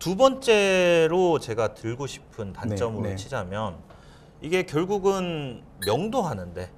두 번째로 제가 들고 싶은 단점으로 네. 치자면 이게 결국은 명도하는데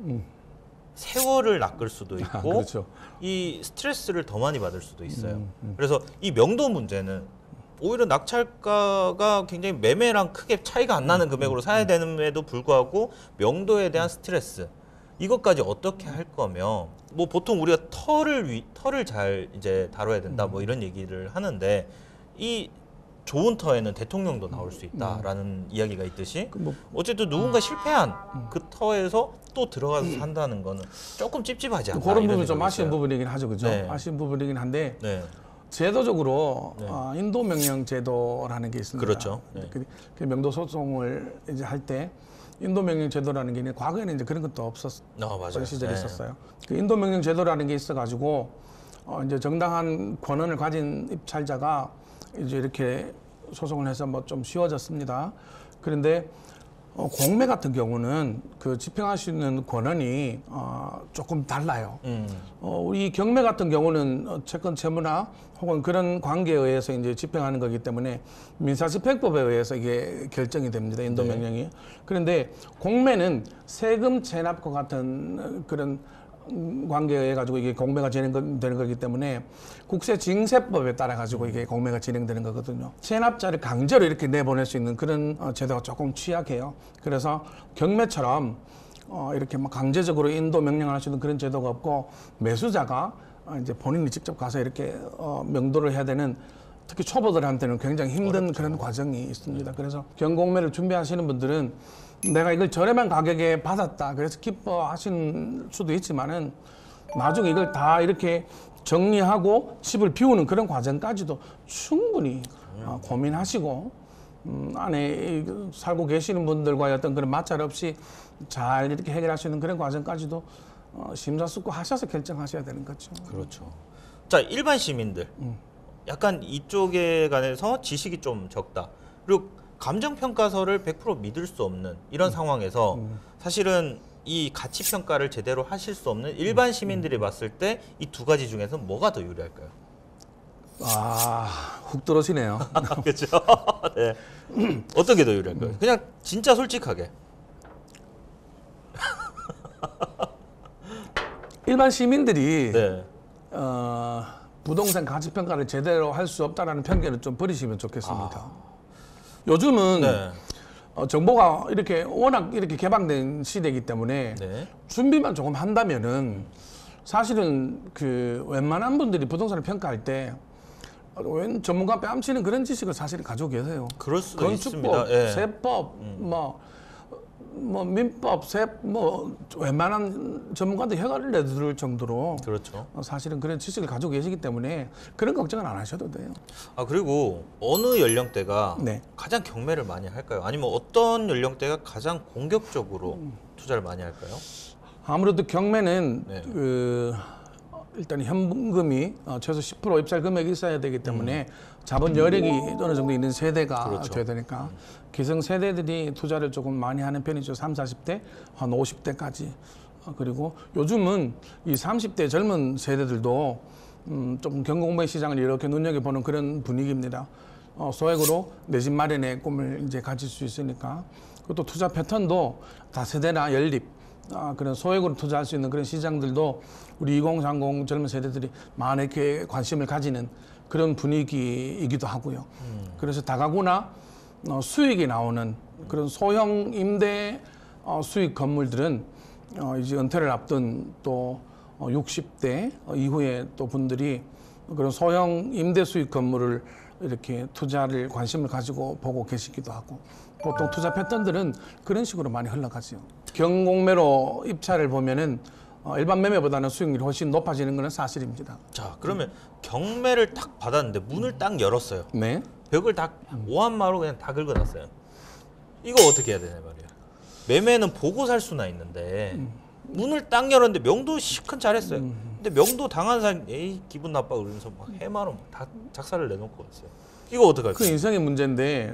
세월을 낚을 수도 있고 그렇죠. 이 스트레스를 더 많이 받을 수도 있어요. 그래서 이 명도 문제는 오히려 낙찰가가 굉장히 매매랑 크게 차이가 안 나는 금액으로 사야 되는데도 불구하고 명도에 대한 스트레스 이것까지 어떻게 할 거면 뭐 보통 우리가 털을 잘 이제 다뤄야 된다 뭐 이런 얘기를 하는데 이 좋은 터에는 대통령도 나올 수 있다라는 이야기가 있듯이 어쨌든 누군가 실패한 그 터에서 또 들어가서 산다는 거는 조금 찝찝하지 않나 그런 이런 부분이 좀 생각이 아쉬운 있어요. 부분이긴 하죠, 그죠? 네. 아쉬운 부분이긴 한데 네. 제도적으로 네. 인도명령 제도라는 게 있습니다. 그렇죠. 네. 그 명도 소송을 이제 할 때 인도명령 제도라는 게 있는데 과거에는 이제 그런 것도 없었던 맞아요. 시절이 네. 있었어요. 그 인도명령 제도라는 게 있어가지고 이제 정당한 권한을 가진 입찰자가 이제 이렇게 소송을 해서 뭐 좀 쉬워졌습니다. 그런데 공매 같은 경우는 그 집행할 수 있는 권한이 조금 달라요. 우리 경매 같은 경우는 채권 채무나 혹은 그런 관계에 의해서 이제 집행하는 거기 때문에 민사집행법에 의해서 이게 결정이 됩니다. 인도명령이. 네. 그런데 공매는 세금 체납과 같은 그런 관계에 의해 가지고 이게 공매가 진행되는 거기 때문에 국세징세법에 따라 가지고 이게 공매가 진행되는 거거든요. 체납자를 강제로 이렇게 내보낼 수 있는 그런 제도가 조금 취약해요. 그래서 경매처럼 이렇게 막 강제적으로 인도 명령을 할 수 있는 그런 제도가 없고 매수자가 이제 본인이 직접 가서 이렇게 명도를 해야 되는 특히 초보들한테는 굉장히 힘든 어렵죠. 그런 과정이 있습니다. 그래서 경공매를 준비하시는 분들은 내가 이걸 저렴한 가격에 받았다. 그래서 기뻐하실 수도 있지만은 나중에 이걸 다 이렇게 정리하고 집을 비우는 그런 과정까지도 충분히 고민하시고 안에 살고 계시는 분들과의 어떤 그런 마찰 없이 잘 이렇게 해결할 수 있는 그런 과정까지도 심사숙고하셔서 결정하셔야 되는 거죠. 그렇죠. 자, 일반 시민들 약간 이쪽에 관해서 지식이 좀 적다. 그리고 감정평가서를 100% 믿을 수 없는 이런 상황에서 사실은 이 가치평가를 제대로 하실 수 없는 일반 시민들이 봤을 때 이 두 가지 중에서 뭐가 더 유리할까요? 훅 들어오시네요. 그렇죠. 네. 어떤 게 더 유리할까요? 그냥 진짜 솔직하게. 일반 시민들이 네. 부동산 가치평가를 제대로 할 수 없다는 편견을 좀 버리시면 좋겠습니다. 요즘은 네. 정보가 이렇게 워낙 이렇게 개방된 시대이기 때문에 네. 준비만 조금 한다면은 사실은 그 웬만한 분들이 부동산을 평가할 때 웬 전문가 뺨치는 그런 지식을 사실 가지고 계세요. 그럴 수도 건축법, 있습니다. 예. 세법, 뭐 민법, 뭐 웬만한 전문가들 혀를 내두를 정도로 그렇죠. 사실은 그런 지식을 가지고 계시기 때문에 그런 걱정은 안 하셔도 돼요. 그리고 어느 연령대가 네. 가장 경매를 많이 할까요? 아니면 어떤 연령대가 가장 공격적으로 투자를 많이 할까요? 아무래도 경매는 네. 일단 현금이 최소 10% 입찰 금액이 있어야 되기 때문에 자본 여력이 어느 정도 있는 세대가 그렇죠. 돼야 되니까 기성 세대들이 투자를 조금 많이 하는 편이죠. 30, 40대, 한 50대까지. 그리고 요즘은 이 30대 젊은 세대들도 조금 경공매 시장을 이렇게 눈여겨보는 그런 분위기입니다. 소액으로 내 집 마련의 꿈을 이제 가질 수 있으니까. 그리고 또 투자 패턴도 다세대나 연립, 그런 소액으로 투자할 수 있는 그런 시장들도 우리 2030 젊은 세대들이 많이 이렇게 관심을 가지는 그런 분위기이기도 하고요. 그래서 다가구나 수익이 나오는 그런 소형 임대 수익 건물들은 이제 은퇴를 앞둔 또 60대 이후에 또 분들이 그런 소형 임대 수익 건물을 이렇게 투자를 관심을 가지고 보고 계시기도 하고 보통 투자 패턴들은 그런 식으로 많이 흘러가죠. 경공매로 입찰을 보면은 일반 매매보다는 수익률이 훨씬 높아지는 것은 사실입니다. 자, 그러면 경매를 딱 받았는데 문을 딱 열었어요. 네. 벽을 다 오한마로 그냥 다 긁어놨어요. 이거 어떻게 해야 되냐 말이야. 매매는 보고 살 수나 있는데 문을 딱 열었는데 명도 시큰 잘했어요. 근데 명도 당한 사람 에이 기분 나빠 그러면서 막 해마로 다 작사를 내놓고 왔어요. 이거 어떡할까요? 그 인생의 문제인데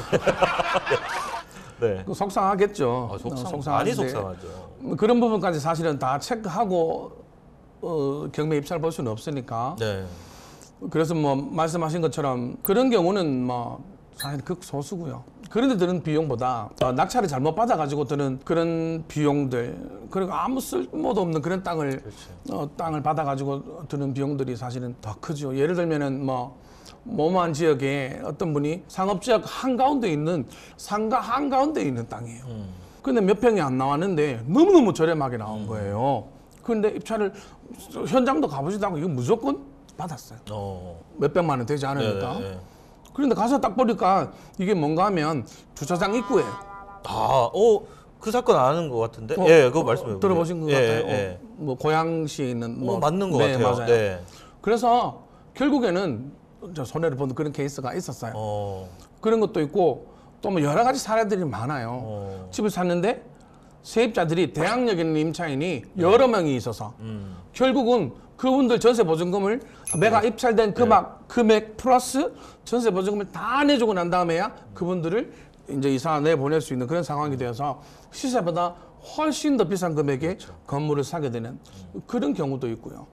네. 속상하겠죠. 많이 속상하죠. 그런 부분까지 사실은 다 체크하고 경매 입찰을 볼 수는 없으니까 네. 그래서 뭐 말씀하신 것처럼 그런 경우는 뭐 사실 극소수고요. 그런 데 드는 비용보다 낙찰을 잘못 받아가지고 드는 그런 비용들, 그리고 아무 쓸모도 없는 그런 땅을 땅을 받아가지고 드는 비용들이 사실은 더 크죠. 예를 들면은 뭐 모모한 지역에 어떤 분이 상업지역 한가운데 있는 상가 한가운데 있는 땅이에요. 근데 몇 평이 안 나왔는데 너무너무 저렴하게 나온 거예요. 그런데 입찰을 현장도 가보지도 않고 이거 무조건 받았어요. 몇 백만 원 되지 않으니까. 네네. 그런데 가서 딱 보니까 이게 뭔가 하면 주차장 입구에 그 사건 아는 것 같은데? 예, 그거 말씀해 보세요. 들어보신 것 예, 같아요. 예. 뭐 고양시에 있는 뭐 맞는 것 네, 같아요. 맞아요. 네. 그래서 결국에는 저 손해를 보는 그런 케이스가 있었어요. 그런 것도 있고 또 뭐 여러 가지 사례들이 많아요. 집을 샀는데 세입자들이 대항력에 있는 임차인이 여러 명이 있어서 결국은 그분들 전세 보증금을 매가 입찰된 금액 플러스 전세 보증금을 다 내주고 난 다음에야 그분들을 이제 이사 내보낼 수 있는 그런 상황이 되어서 시세보다 훨씬 더 비싼 금액에 건물을 사게 되는 그런 경우도 있고요.